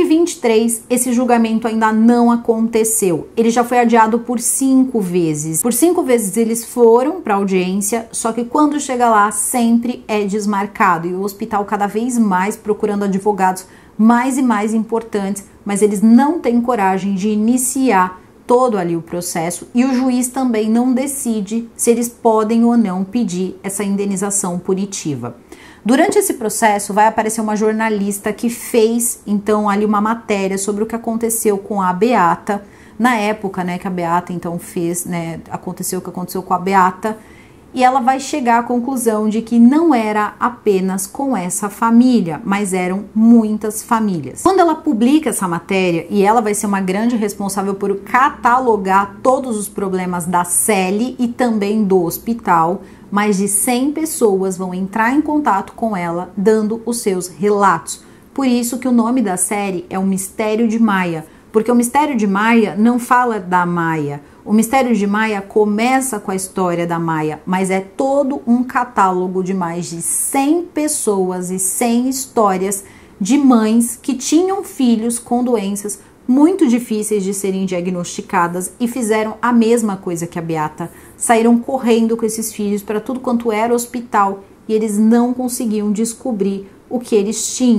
2023, esse julgamento ainda não aconteceu. Ele já foi adiado por 5 vezes. Por 5 vezes eles foram para audiência, só que quando chega lá sempre é desmarcado, e o hospital cada vez mais procurando advogados mais e mais importantes, mas eles não têm coragem de iniciar todo ali o processo, e o juiz também não decide se eles podem ou não pedir essa indenização punitiva. Durante esse processo vai aparecer uma jornalista que fez então ali uma matéria sobre o que aconteceu com a Beata, na época, né, que a Beata então fez, né, aconteceu o que aconteceu com a Beata, e ela vai chegar à conclusão de que não era apenas com essa família, mas eram muitas famílias. Quando ela publica essa matéria, e ela vai ser uma grande responsável por catalogar todos os problemas da Sally e também do hospital, mais de 100 pessoas vão entrar em contato com ela, dando os seus relatos. Por isso que o nome da série é O Mistério de Maia, porque o Mistério de Maia não fala da Maia. O Mistério de Maia começa com a história da Maia, mas é todo um catálogo de mais de 100 pessoas e 100 histórias de mães que tinham filhos com doenças muito difíceis de serem diagnosticadas e fizeram a mesma coisa que a Beata. Saíram correndo com esses filhos para tudo quanto era hospital, e eles não conseguiam descobrir o que eles tinham.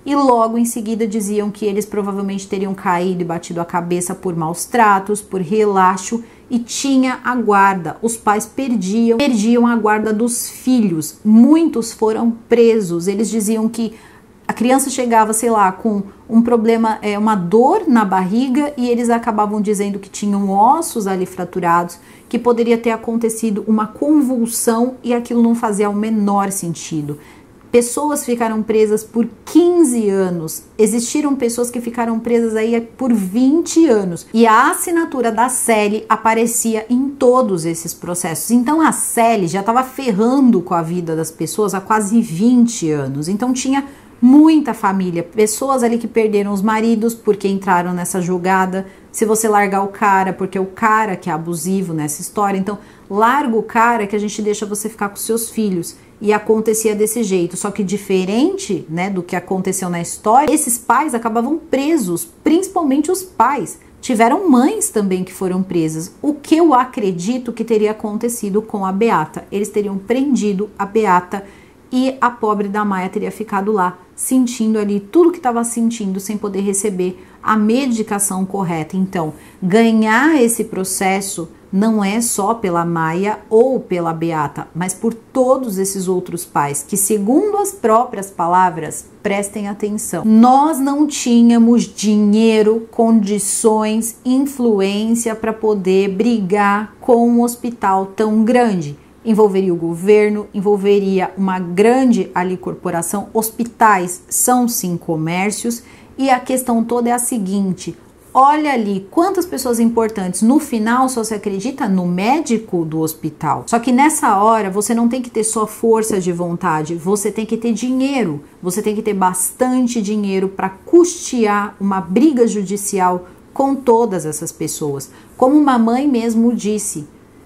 e logo em seguida diziam que eles provavelmente teriam caído e batido a cabeça por maus tratos, por relaxo, e tinha a guarda. Os pais perdiam a guarda dos filhos. Muitos foram presos. Eles diziam que a criança chegava, sei lá, com um problema, uma dor na barriga, e eles acabavam dizendo que tinham ossos ali fraturados, que poderia ter acontecido uma convulsão, e aquilo não fazia o menor sentido. Pessoas ficaram presas por 15 anos. Existiram pessoas que ficaram presas aí por 20 anos. E a assinatura da Celi aparecia em todos esses processos. Então a Celi já estava ferrando com a vida das pessoas há quase 20 anos. Então tinha muita família, pessoas ali que perderam os maridos porque entraram nessa jogada. Se você largar o cara, porque é o cara que é abusivo nessa história, então larga o cara que a gente deixa você ficar com seus filhos. E acontecia desse jeito, só que diferente, né, do que aconteceu na história, esses pais acabavam presos, principalmente os pais. Tiveram mães também que foram presas. O que eu acredito que teria acontecido com a Beata? Eles teriam prendido a Beata e a pobre da Maia teria ficado lá, sentindo ali tudo que estava sentindo, sem poder receber a medicação correta. Então, ganhar esse processo não é só pela Maia ou pela Beata, mas por todos esses outros pais que, segundo as próprias palavras, prestem atenção, nós não tínhamos dinheiro, condições, influência para poder brigar com um hospital tão grande. Envolveria o governo, envolveria uma grande ali corporação. Hospitais são sim comércios, e a questão toda é a seguinte: olha ali quantas pessoas importantes. No final só se acredita no médico do hospital. Só que nessa hora você não tem que ter só força de vontade, você tem que ter dinheiro. Você tem que ter bastante dinheiro para custear uma briga judicial com todas essas pessoas. Como uma mãe mesmo disse,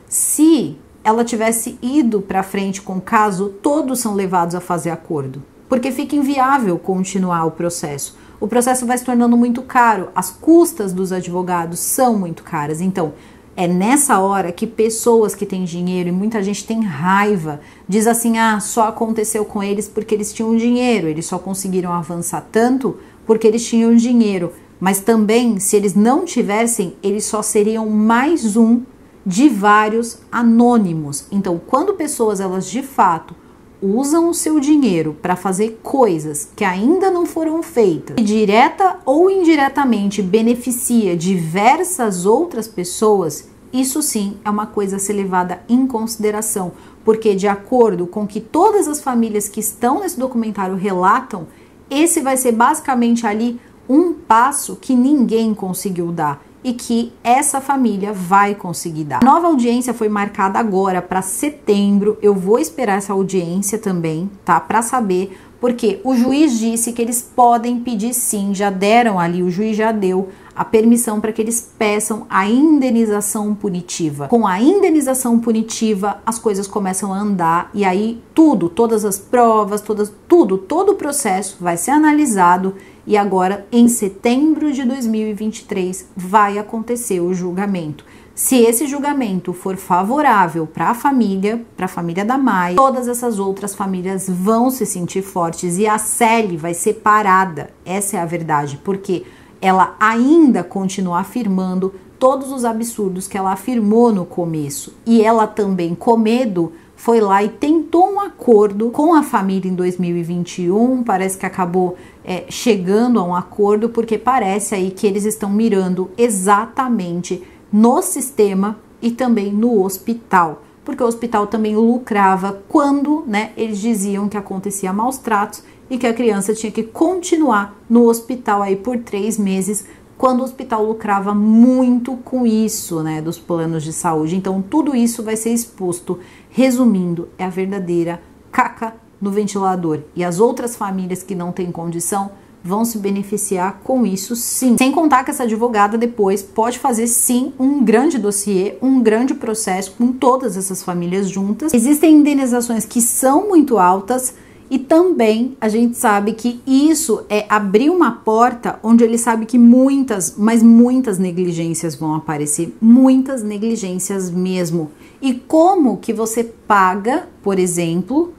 se ela tivesse ido para frente com o caso, todos são levados a fazer acordo, porque fica inviável continuar o processo. O processo vai se tornando muito caro, as custas dos advogados são muito caras. Então, é nessa hora que pessoas que têm dinheiro, e muita gente tem raiva, diz assim: ah, só aconteceu com eles porque eles tinham dinheiro, eles só conseguiram avançar tanto porque eles tinham dinheiro. Mas também, se eles não tivessem, eles só seriam mais um de vários anônimos. Então, quando pessoas, elas de fato usam o seu dinheiro para fazer coisas que ainda não foram feitas, e direta ou indiretamente beneficia diversas outras pessoas, isso sim é uma coisa a ser levada em consideração, porque de acordo com que todas as famílias que estão nesse documentário relatam, esse vai ser basicamente ali um passo que ninguém conseguiu dar e que essa família vai conseguir dar. A nova audiência foi marcada agora para setembro. Eu vou esperar essa audiência também, tá? Para saber, porque o juiz disse que eles podem pedir sim, já deram ali, o juiz já deu a permissão para que eles peçam a indenização punitiva. Com a indenização punitiva, as coisas começam a andar e aí todas as provas, todo o processo vai ser analisado. E agora, em setembro de 2023, vai acontecer o julgamento. Se esse julgamento for favorável para a família da Maia, todas essas outras famílias vão se sentir fortes e a Celi vai ser parada. Essa é a verdade, porque ela ainda continua afirmando todos os absurdos que ela afirmou no começo. E ela também, com medo, foi lá e tentou um acordo com a família em 2021, parece que acabou chegando a um acordo, porque parece aí que eles estão mirando exatamente no sistema e também no hospital, porque o hospital também lucrava quando, né, eles diziam que acontecia maus tratos e que a criança tinha que continuar no hospital aí por 3 meses, quando o hospital lucrava muito com isso, né, dos planos de saúde. Então tudo isso vai ser exposto. Resumindo, é a verdadeira caca no ventilador. E as outras famílias que não têm condição vão se beneficiar com isso sim. Sem contar que essa advogada depois pode fazer sim um grande dossiê, um grande processo com todas essas famílias juntas. Existem indenizações que são muito altas e também a gente sabe que isso é abrir uma porta onde ele sabe que muitas negligências vão aparecer, muitas negligências mesmo. E como que você paga, por exemplo,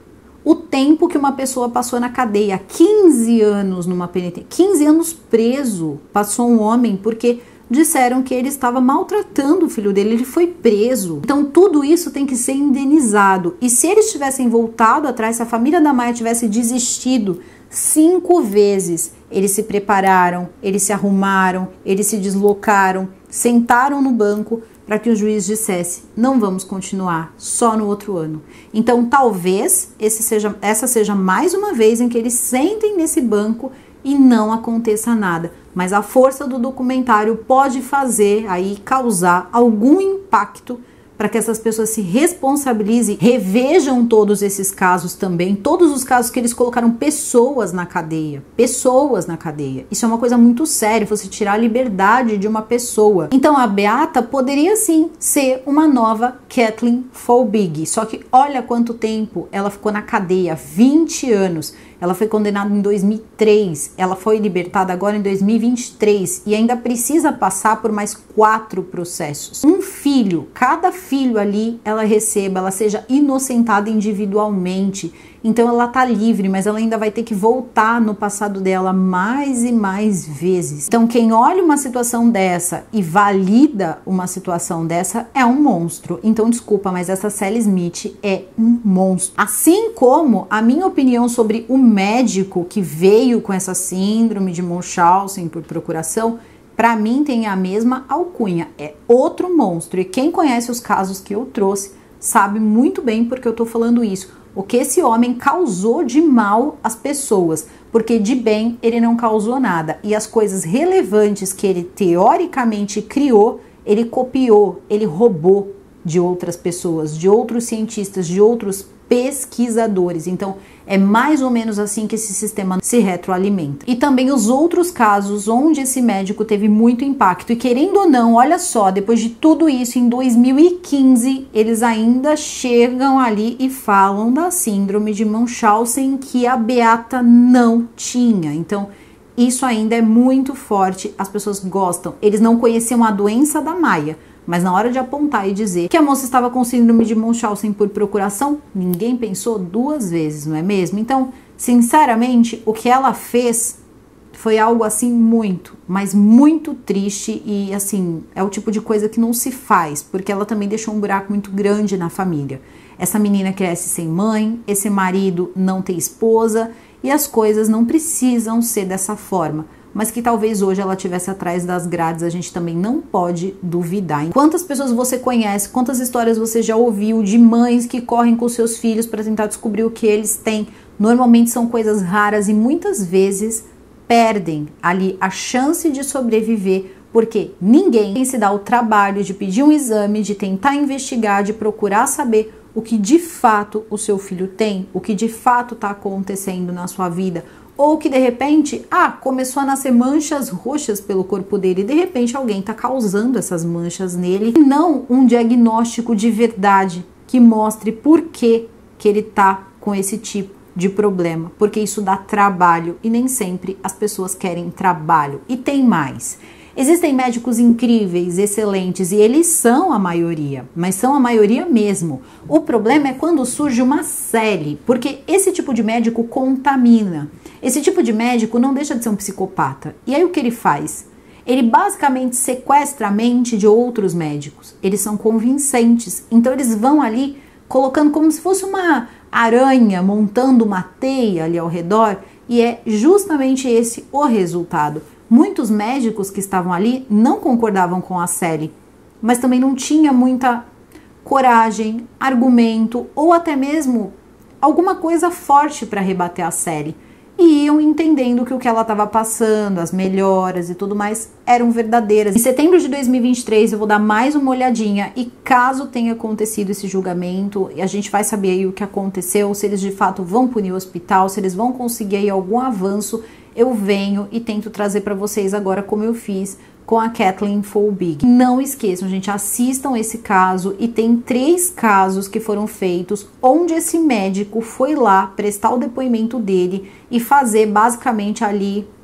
o tempo que uma pessoa passou na cadeia, 15 anos numa penitência, 15 anos preso, passou um homem porque disseram que ele estava maltratando o filho dele, ele foi preso. Então tudo isso tem que ser indenizado. E se eles tivessem voltado atrás, se a família da Maia tivesse desistido 5 vezes, eles se prepararam, eles se arrumaram, eles se deslocaram, sentaram no banco para que o juiz dissesse, não vamos continuar, só no outro ano. Então talvez essa seja mais uma vez em que eles sentem nesse banco e não aconteça nada. Mas a força do documentário pode fazer aí, causar algum impacto para que essas pessoas se responsabilizem, revejam todos esses casos também, todos os casos que eles colocaram pessoas na cadeia. Isso é uma coisa muito séria, você tirar a liberdade de uma pessoa. Então a Beata poderia sim ser uma nova Kathleen Folbig, só que olha quanto tempo ela ficou na cadeia, 20 anos. Ela foi condenada em 2003, ela foi libertada agora em 2023 e ainda precisa passar por mais 4 processos. Um filho, cada filho ali ela receba, ela seja inocentada individualmente. Então ela tá livre, mas ela ainda vai ter que voltar no passado dela mais e mais vezes. Então quem olha uma situação dessa e valida uma situação dessa é um monstro. Então desculpa, mas essa Sally Smith é um monstro. Assim como a minha opinião sobre o médico que veio com essa síndrome de Munchausen por procuração, para mim tem a mesma alcunha, é outro monstro. E quem conhece os casos que eu trouxe sabe muito bem porque eu tô falando isso. O que esse homem causou de mal às pessoas, porque de bem ele não causou nada. E as coisas relevantes que ele teoricamente criou, ele copiou, ele roubou de outras pessoas, de outros cientistas, de outros pesquisadores. Então é mais ou menos assim que esse sistema se retroalimenta. E também os outros casos onde esse médico teve muito impacto. E querendo ou não, olha só, depois de tudo isso, em 2015, eles ainda chegam ali e falam da síndrome de Munchausen que a Beata não tinha. Então isso ainda é muito forte, as pessoas gostam. Eles não conheciam a doença da Maia, mas na hora de apontar e dizer que a moça estava com síndrome de Munchausen por procuração, ninguém pensou 2 vezes, não é mesmo? Então, sinceramente, o que ela fez foi algo assim muito, mas muito triste e assim, é o tipo de coisa que não se faz, porque ela também deixou um buraco muito grande na família. Essa menina cresce sem mãe, esse marido não tem esposa e as coisas não precisam ser dessa forma. Mas que talvez hoje ela estivesse atrás das grades, a gente também não pode duvidar. Quantas pessoas você conhece, quantas histórias você já ouviu de mães que correm com seus filhos para tentar descobrir o que eles têm? Normalmente são coisas raras e muitas vezes perdem ali a chance de sobreviver, porque ninguém se dá o trabalho de pedir um exame, de tentar investigar, de procurar saber o que de fato o seu filho tem, o que de fato está acontecendo na sua vida. Ou que de repente, começou a nascer manchas roxas pelo corpo dele e de repente alguém está causando essas manchas nele. E não um diagnóstico de verdade que mostre por que ele está com esse tipo de problema. Porque isso dá trabalho e nem sempre as pessoas querem trabalho. E tem mais. Existem médicos incríveis, excelentes, e eles são a maioria, mas são a maioria mesmo. O problema é quando surge uma série, porque esse tipo de médico contamina. Esse tipo de médico não deixa de ser um psicopata. E aí o que ele faz? Ele basicamente sequestra a mente de outros médicos. Eles são convincentes, então eles vão ali colocando como se fosse uma aranha, montando uma teia ali ao redor, e é justamente esse o resultado. Muitos médicos que estavam ali não concordavam com a Sally, mas também não tinha muita coragem, argumento ou até mesmo alguma coisa forte para rebater a Sally. E iam entendendo que o que ela estava passando, as melhoras e tudo mais, eram verdadeiras. Em setembro de 2023 eu vou dar mais uma olhadinha e caso tenha acontecido esse julgamento, a gente vai saber aí o que aconteceu, se eles de fato vão punir o hospital, se eles vão conseguir aí algum avanço, eu venho e tento trazer para vocês agora como eu fiz com a Kathleen Folbig. Não esqueçam, gente, assistam esse caso e tem 3 casos que foram feitos onde esse médico foi lá prestar o depoimento dele e fazer basicamente ali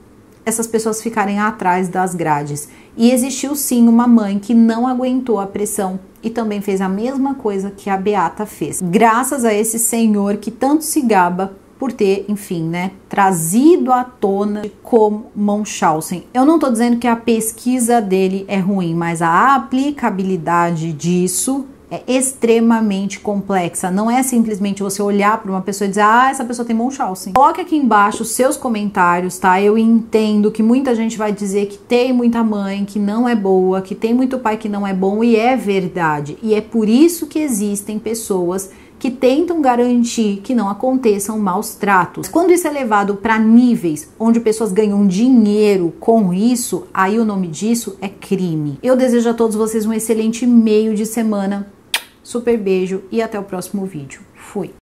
essas pessoas ficarem atrás das grades. E existiu sim uma mãe que não aguentou a pressão e também fez a mesma coisa que a Beata fez. Graças a esse senhor que tanto se gaba por ter, enfim, né, trazido à tona como Munchausen. Eu não tô dizendo que a pesquisa dele é ruim, mas a aplicabilidade disso é extremamente complexa. Não é simplesmente você olhar para uma pessoa e dizer, ah, essa pessoa tem Munchausen. Coloque aqui embaixo os seus comentários, tá? Eu entendo que muita gente vai dizer que tem muita mãe que não é boa, que tem muito pai que não é bom, e é verdade. E é por isso que existem pessoas que tentam garantir que não aconteçam maus tratos. Quando isso é levado para níveis onde pessoas ganham dinheiro com isso, aí o nome disso é crime. Eu desejo a todos vocês um excelente meio de semana. Super beijo e até o próximo vídeo. Fui!